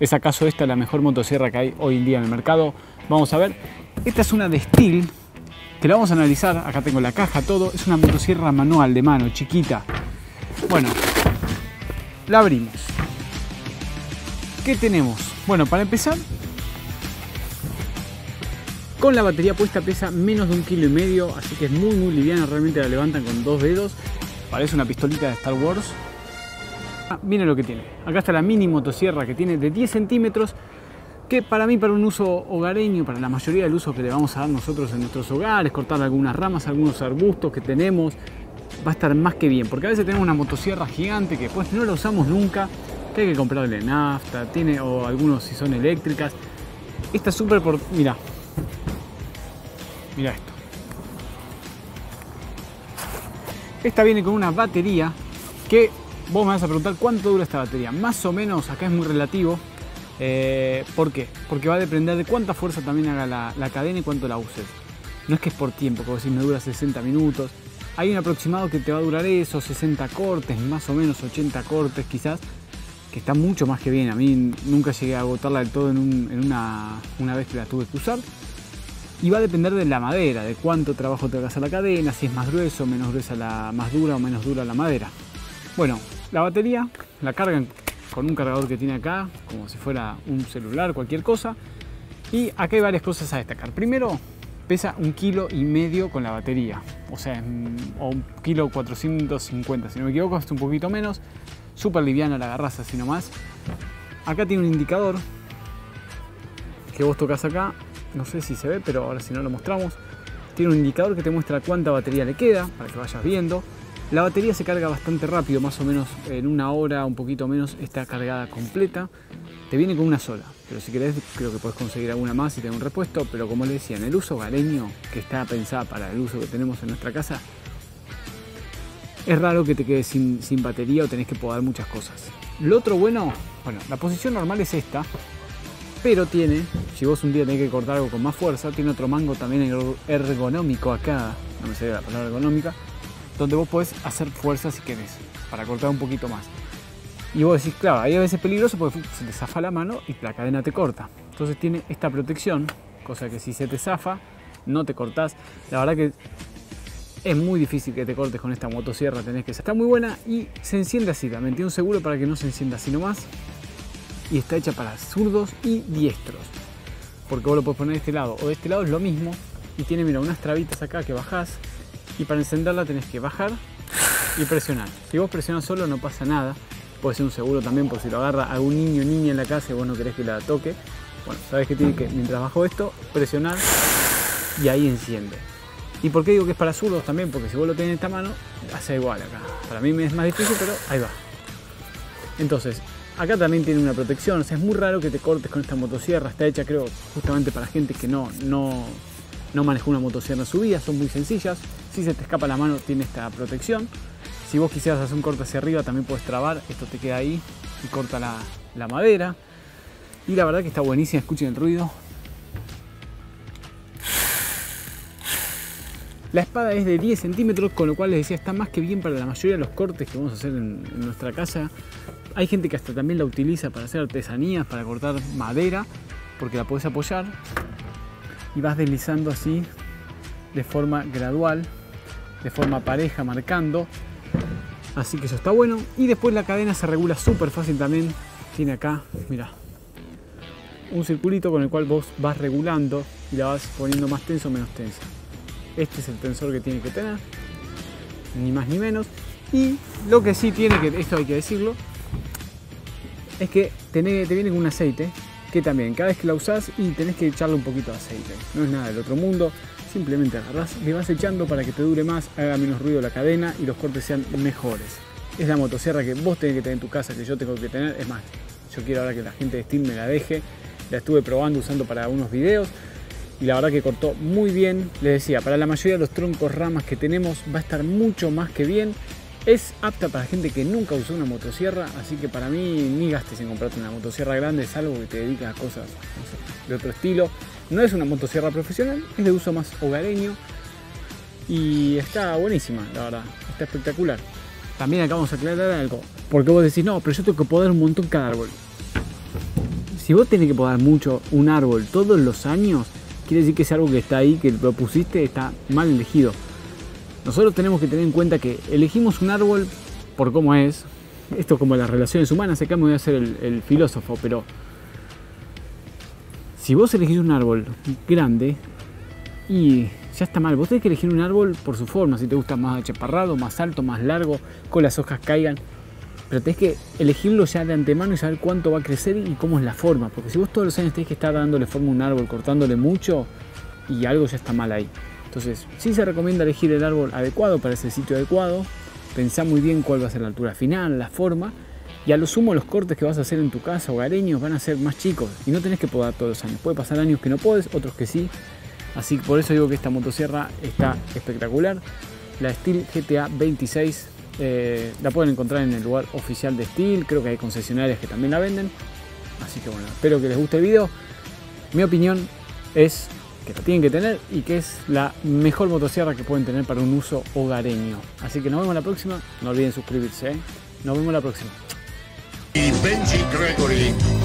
¿Es acaso esta la mejor motosierra que hay hoy en día en el mercado? Vamos a ver. Esta es una de Stihl, que la vamos a analizar. Acá tengo la caja, todo. Es una motosierra manual de mano, chiquita. Bueno, la abrimos. ¿Qué tenemos? Bueno, para empezar, con la batería puesta pesa menos de 1,5 kg, así que es muy liviana. Realmente la levantan con 2 dedos. Parece una pistolita de Star Wars. Miren lo que tiene. Acá está la mini motosierra que tiene de 10 centímetros, que para mí, para un uso hogareño, para la mayoría del uso que le vamos a dar nosotros en nuestros hogares, cortar algunas ramas, algunos arbustos que tenemos, va a estar más que bien. Porque a veces tenemos una motosierra gigante que después no la usamos nunca, que hay que comprarle nafta, o algunos si son eléctricas. Esta es súper por... Mira esto. Esta viene con una batería que... Vos me vas a preguntar cuánto dura esta batería. Más o menos, acá es muy relativo. ¿Por qué? Porque va a depender de cuánta fuerza también haga la cadena y cuánto la uses. No es que es por tiempo, como decir me dura 60 minutos. Hay un aproximado que te va a durar eso, 60 cortes, más o menos 80 cortes quizás, que está mucho más que bien. A mí nunca llegué a agotarla del todo una vez que la tuve que usar. Y va a depender de la madera, de cuánto trabajo te hagas a la cadena, si es más grueso, menos gruesa más dura o menos dura la madera. Bueno, la batería la cargan con un cargador que tiene acá, como si fuera un celular, cualquier cosa. Y acá hay varias cosas a destacar. Primero, pesa 1,5 kg con la batería. O sea, o 1,450 kg, si no me equivoco, es un poquito menos. Súper liviana, la agarrás así nomás. Acá tiene un indicador que vos tocas acá. No sé si se ve, pero ahora si no lo mostramos. Tiene un indicador que te muestra cuánta batería le queda, para que vayas viendo. La batería se carga bastante rápido, más o menos en 1 hora, un poquito menos, está cargada completa. Te viene con una sola, pero si querés creo que puedes conseguir alguna más y tener un repuesto. Pero como les decía, en el uso hogareño, que está pensada para el uso que tenemos en nuestra casa, es raro que te quedes sin batería o tenés que podar muchas cosas. Lo otro bueno, la posición normal es esta, pero tiene, si vos un día tenés que cortar algo con más fuerza, tiene otro mango también ergonómico acá, no me sale la palabra ergonómica, donde vos podés hacer fuerza si querés, para cortar un poquito más. Y vos decís, claro, ahí a veces es peligroso porque se te zafa la mano y la cadena te corta. Entonces tiene esta protección, cosa que si se te zafa, no te cortás. La verdad que es muy difícil que te cortes con esta motosierra, está muy buena y se enciende así, también tiene un seguro para que no se encienda así nomás. Y está hecha para zurdos y diestros, porque vos lo podés poner de este lado o de este lado, es lo mismo. Y tiene, mira, unas trabitas acá que bajás. Y para encenderla tenés que bajar y presionar. Si vos presionás solo no pasa nada. Puede ser un seguro también por si lo agarra algún niño o niña en la casa y vos no querés que la toque. Bueno, sabés que tiene que, mientras bajo esto, presionar y ahí enciende. ¿Y por qué digo que es para zurdos también? Porque si vos lo tenés en esta mano, hace igual acá. Para mí me es más difícil, pero ahí va. Entonces, acá también tiene una protección. O sea, es muy raro que te cortes con esta motosierra. Está hecha, creo, justamente para gente que no manejó una motosierra en su vida, son muy sencillas. Si se te escapa la mano, tiene esta protección. Si vos quisieras hacer un corte hacia arriba, también puedes trabar. Esto te queda ahí y corta la madera. Y la verdad que está buenísima, escuchen el ruido. La espada es de 10 centímetros, con lo cual les decía, está más que bien para la mayoría de los cortes que vamos a hacer en nuestra casa. Hay gente que hasta también la utiliza para hacer artesanías, para cortar madera, porque la podés apoyar y vas deslizando así de forma gradual, de forma pareja, marcando. Así que eso está bueno. Y después la cadena se regula súper fácil también. Tiene acá, mira, un circulito con el cual vos vas regulando y la vas poniendo más tenso o menos tensa. Este es el tensor que tiene que tener, ni más ni menos. Y lo que sí tiene, que esto hay que decirlo, es que te viene con un aceite que también cada vez que la usás y tenés que echarle un poquito de aceite. No es nada del otro mundo, simplemente agarrás, le vas echando para que te dure más, haga menos ruido la cadena y los cortes sean mejores. Es la motosierra que vos tenés que tener en tu casa, que yo tengo que tener. Es más, yo quiero ahora que la gente de Stihl me la deje. La estuve probando, usando para unos videos y la verdad que cortó muy bien. Les decía, para la mayoría de los troncos, ramas que tenemos va a estar mucho más que bien. Es apta para gente que nunca usó una motosierra, así que para mí ni gastes en comprarte una motosierra grande, salvo que te dediques a cosas, no sé, de otro estilo. No es una motosierra profesional, es de uso más hogareño y está buenísima, la verdad, está espectacular. También acá vamos a aclarar algo, porque vos decís, no, pero yo tengo que podar un montón cada árbol. Si vos tenés que podar mucho un árbol todos los años, quiere decir que ese árbol que está ahí, que lo pusiste, está mal elegido. Nosotros tenemos que tener en cuenta que elegimos un árbol por cómo es. Esto es como las relaciones humanas, acá me voy a hacer el filósofo, pero si vos elegís un árbol grande y ya está mal, vos tenés que elegir un árbol por su forma, si te gusta más achaparrado, más alto, más largo, con las hojas caigan, pero tenés que elegirlo ya de antemano y saber cuánto va a crecer y cómo es la forma, porque si vos todos los años tenés que estar dándole forma a un árbol, cortándole mucho, y algo ya está mal ahí. Entonces, sí se recomienda elegir el árbol adecuado para ese sitio adecuado, pensá muy bien cuál va a ser la altura final, la forma, y a lo sumo los cortes que vas a hacer en tu casa hogareños van a ser más chicos y no tenés que podar todos los años. Puede pasar años que no podés, otros que sí. Así que por eso digo que esta motosierra está espectacular. La Stihl GTA 26 la pueden encontrar en el lugar oficial de Stihl. Creo que hay concesionarias que también la venden. Así que bueno, espero que les guste el video. Mi opinión es que la tienen que tener y que es la mejor motosierra que pueden tener para un uso hogareño. Así que nos vemos la próxima. No olviden suscribirse, ¿eh? Nos vemos la próxima. Y Benji Gregory